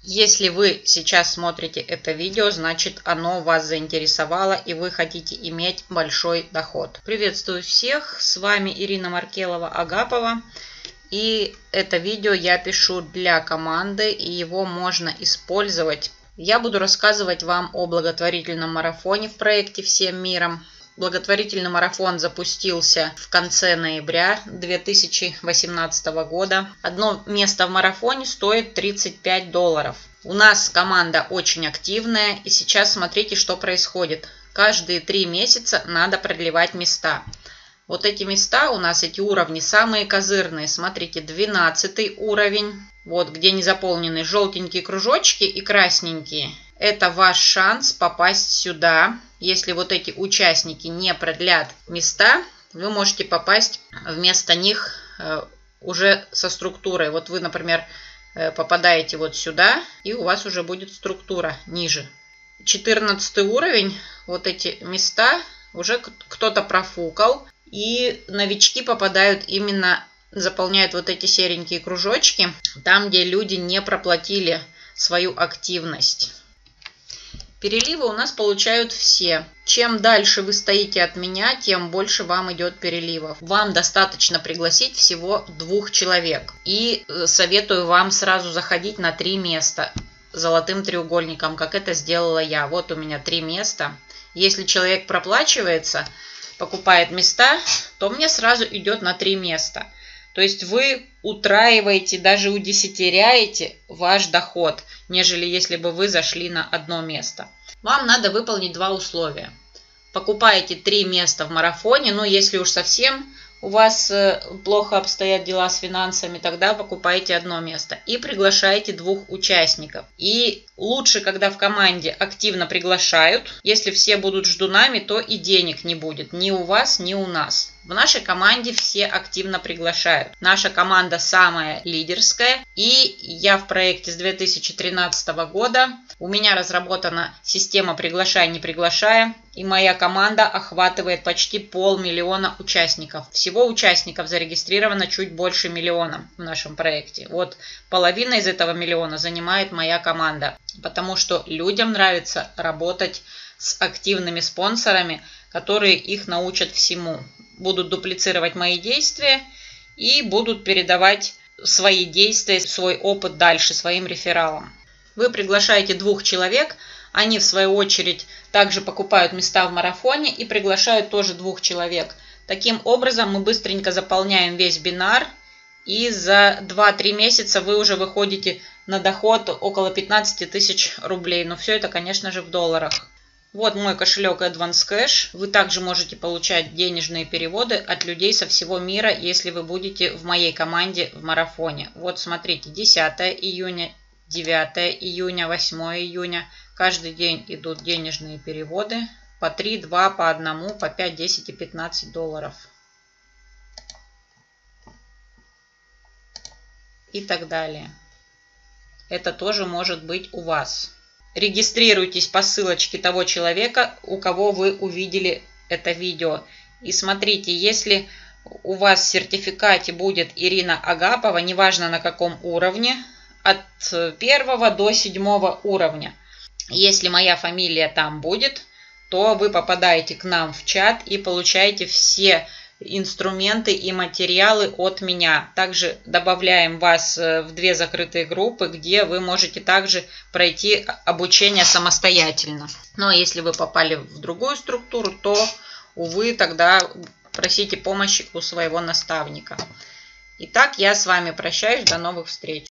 Если вы сейчас смотрите это видео, значит оно вас заинтересовало и вы хотите иметь большой доход. Приветствую всех, с вами Ирина Маркелова-Агапова. И это видео я пишу для команды, и его можно использовать. Я буду рассказывать вам о благотворительном марафоне в проекте «Всем миром». Благотворительный марафон запустился в конце ноября 2018 года. Одно место в марафоне стоит $35. У нас команда очень активная, и сейчас смотрите, что происходит. Каждые 3 месяца надо продлевать места. Вот эти места у нас, эти уровни, самые козырные. Смотрите, 12 уровень. Вот где не заполнены желтенькие кружочки и красненькие. Это ваш шанс попасть сюда. Если вот эти участники не продлят места, вы можете попасть вместо них уже со структурой. Вот вы, например, попадаете вот сюда, и у вас уже будет структура ниже. 14 уровень, вот эти места уже кто-то профукал, и новички попадают именно, заполняют вот эти серенькие кружочки, там, где люди не проплатили свою активность. Переливы у нас получают все. Чем дальше вы стоите от меня, тем больше вам идет переливов. Вам достаточно пригласить всего 2 человек. И советую вам сразу заходить на 3 места золотым треугольником, как это сделала я. Вот у меня 3 места. Если человек проплачивается, покупает места, то мне сразу идет на 3 места. То есть вы утраиваете, даже удесятеряете ваш доход, нежели если бы вы зашли на одно место. Вам надо выполнить 2 условия. Покупаете 3 места в марафоне, но если уж совсем у вас плохо обстоят дела с финансами, тогда покупаете 1 место. И приглашаете 2 участников. И лучше, когда в команде активно приглашают. Если все будут ждунами, то и денег не будет. Ни у вас, ни у нас. В нашей команде все активно приглашают. Наша команда самая лидерская. И я в проекте с 2013 года. У меня разработана система «Приглашай, не приглашая». И моя команда охватывает почти 500 000 участников. Всего участников зарегистрировано чуть больше 1 миллиона в нашем проекте. Вот половина из этого 1 миллиона занимает моя команда. Потому что людям нравится работать с активными спонсорами, которые их научат всему. Будут дуплицировать мои действия и будут передавать свои действия, свой опыт дальше своим рефералам. Вы приглашаете 2 человек, они в свою очередь также покупают места в марафоне и приглашают тоже 2 человек. Таким образом мы быстренько заполняем весь бинар, и за 2-3 месяца вы уже выходите на доход около 15 000 рублей. Но все это, конечно же, в долларах. Вот мой кошелек Advance Cash. Вы также можете получать денежные переводы от людей со всего мира, если вы будете в моей команде в марафоне. Вот смотрите, 10 июня, 9 июня, 8 июня. Каждый день идут денежные переводы. По 3, 2, по 1, по 5, 10 и 15 долларов. И так далее. Это тоже может быть у вас. Регистрируйтесь по ссылочке того человека, у кого вы увидели это видео. И смотрите, если у вас в сертификате будет Ирина Агапова, неважно на каком уровне, от 1 до 7 уровня. Если моя фамилия там будет, то вы попадаете к нам в чат и получаете все инструменты и материалы от меня. Также добавляем вас в 2 закрытые группы, где вы можете также пройти обучение самостоятельно. Но если вы попали в другую структуру, то, увы, тогда просите помощи у своего наставника. Итак, я с вами прощаюсь. До новых встреч.